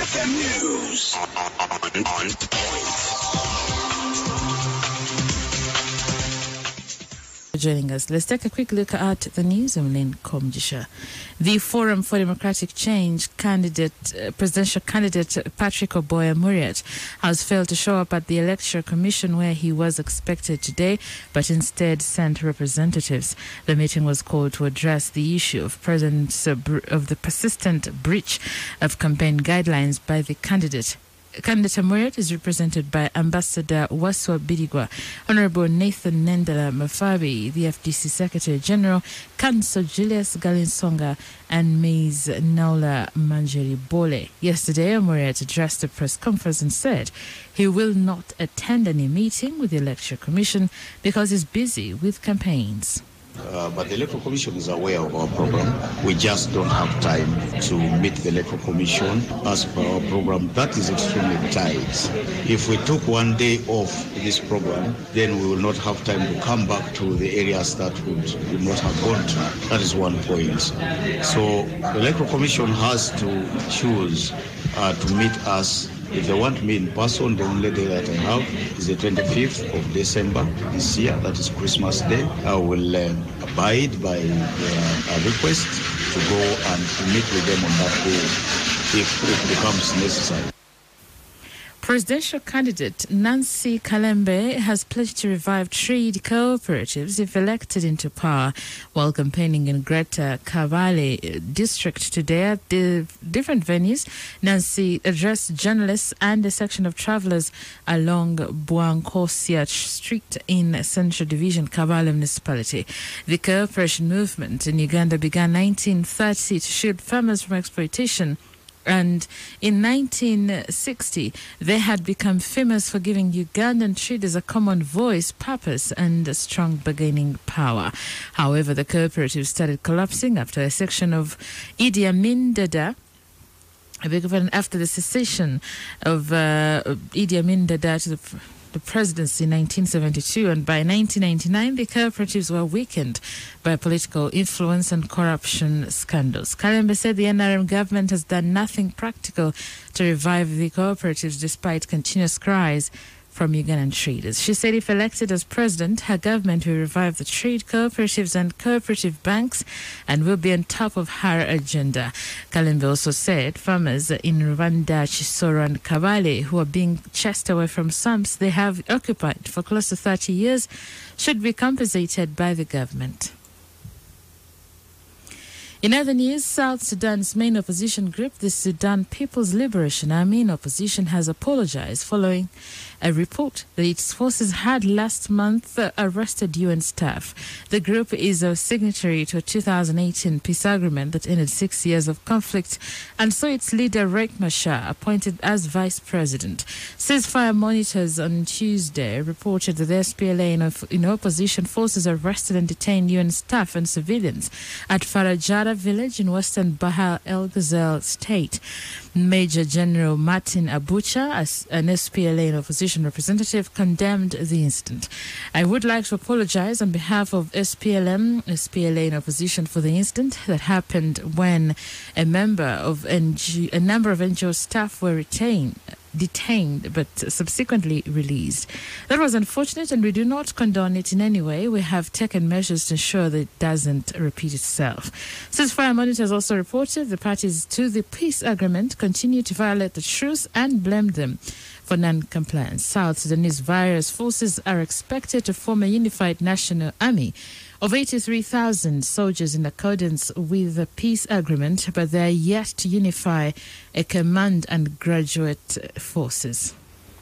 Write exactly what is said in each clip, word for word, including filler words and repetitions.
F M News on, on point. Joining us. Let's take a quick look at the news. I'm Lynn Komjisha. The Forum for Democratic Change candidate, uh, presidential candidate Patrick Oboya Muriat has failed to show up at the Electoral Commission where he was expected today, but instead sent representatives. The meeting was called to address the issue of presence uh, br- of the persistent breach of campaign guidelines by the candidate. Candidate Muriat is represented by Ambassador Waswa Bidigwa, Honorable Nathan Nendala Mafabi, the F D C Secretary General, Councillor Julius Galinsonga, and Ms. Naula Manjeri Bole. Yesterday, Muriat addressed a press conference and said he will not attend any meeting with the Electoral Commission because he's busy with campaigns. Uh, but the Electoral Commission is aware of our program. We just don't have time to meet the Electoral Commission as per our program. That is extremely tight. If we took one day off this program, then we will not have time to come back to the areas that would, would not have gone to. That is one point. So the Electoral Commission has to choose uh, to meet us. If they want me in person, the only day that I have is the twenty-fifth of December this year. That is Christmas Day. I will uh, abide by their request to go and meet with them on that day if it becomes necessary. Presidential candidate Nancy Kalembe has pledged to revive trade cooperatives if elected into power. While campaigning in Greater Kabale district today at the different venues, Nancy addressed journalists and a section of travelers along Bwankosia Street in Central Division, Kabale Municipality. The cooperation movement in Uganda began nineteen thirty to shield farmers from exploitation. And in nineteen sixty, they had become famous for giving Ugandan traders a common voice, purpose, and a strong bargaining power. However, the cooperative started collapsing after a section of Idi Amin Dada, after the cessation of uh, Idi Amin Dada to the the presidency in nineteen seventy-two, and by nineteen ninety-nine the cooperatives were weakened by political influence and corruption scandals. Kalembe said the N R M government has done nothing practical to revive the cooperatives despite continuous cries from Ugandan traders. She said if elected as president, her government will revive the trade cooperatives and cooperative banks and will be on top of her agenda. Kalembe also said farmers in Rwanda, Chisoro and Kabale who are being chased away from swamps they have occupied for close to thirty years should be compensated by the government. In other news, South Sudan's main opposition group, the Sudan People's Liberation Army, in opposition, has apologized following a report that its forces had last month uh, arrested U N staff. The group is a signatory to a two thousand eighteen peace agreement that ended six years of conflict and saw its leader, Riek Machar, appointed as vice president. Ceasefire monitors on Tuesday reported that the S P L A in, of, in opposition forces arrested and detained U N staff and civilians at Farajara village in western Bahr el Ghazal state. Major General Martin Abucha, as an S P L A in opposition representative, condemned the incident. I would like to apologize on behalf of S P L M, S P L A in opposition for the incident that happened when a member of N G, a number of N G O staff were retained. detained but subsequently released. That was unfortunate and we do not condone it in any way. We have taken measures to ensure that it doesn't repeat itself. Ceasefire monitors also reported the parties to the peace agreement continue to violate the truce and blamed them for non-compliance. South Sudanese various forces are expected to form a unified national army of eighty-three thousand soldiers in accordance with the peace agreement, but they are yet to unify a command and graduate forces.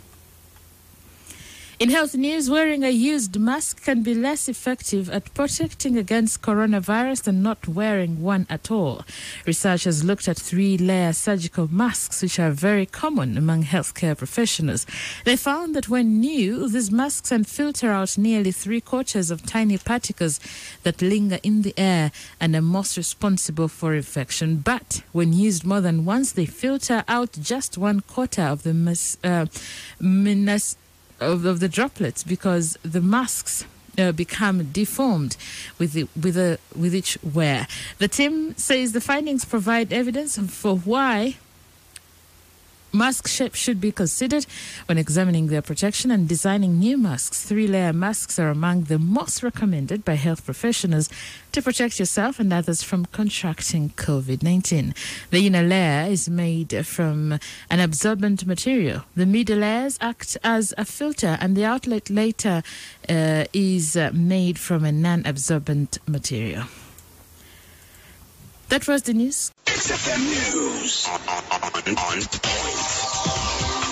In health news, wearing a used mask can be less effective at protecting against coronavirus than not wearing one at all. Researchers looked at three-layer surgical masks, which are very common among healthcare professionals. They found that when new, these masks can filter out nearly three-quarters of tiny particles that linger in the air and are most responsible for infection. But when used more than once, they filter out just one quarter of the mas- uh, minas- Of, of the droplets because the masks uh, become deformed with the, with the, with each wear. The team says the findings provide evidence for why Mask shape should be considered when examining their protection and designing new masks. Three-layer masks are among the most recommended by health professionals to protect yourself and others from contracting COVID nineteen. The inner layer is made from an absorbent material. The middle layers act as a filter, and the outlet later uh, is uh, made from a non-absorbent material. That was the news. X F M News on point.